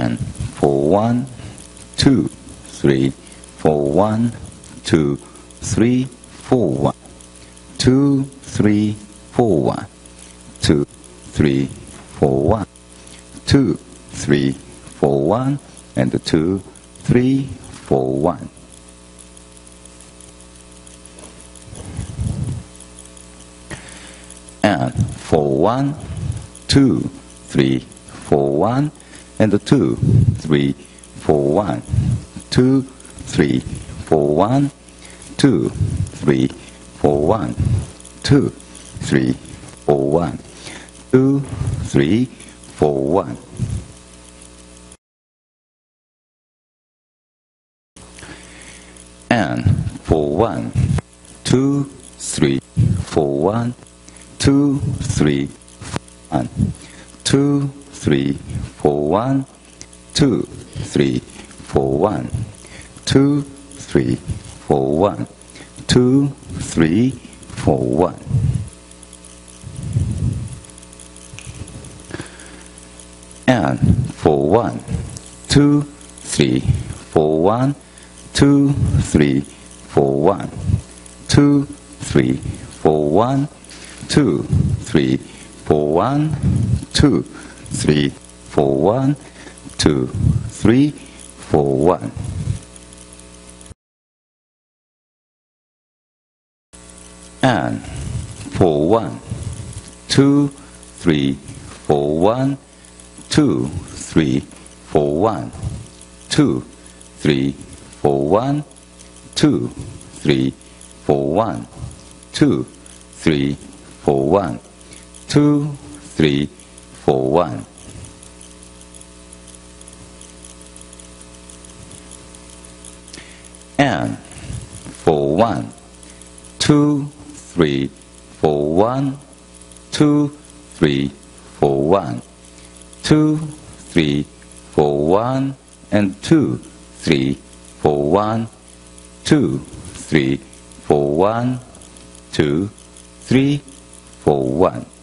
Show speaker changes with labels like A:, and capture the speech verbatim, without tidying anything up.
A: and four one two three four one two three four one two three four one two three four one two three four one and two three four one. And four one two three four one and two three four one two three four one two three four one two three four one two three four one. And four one two three four one two three one two three four one two three four one two three four one two three four one. And four one two three four one two three four one two three four one two three four one two three four one two three four one. And four one two three four one two three four one two three four one two three four one two three four one two three four one. And four one two three four one two three four one two three four one and two three four one two three four one two three four one.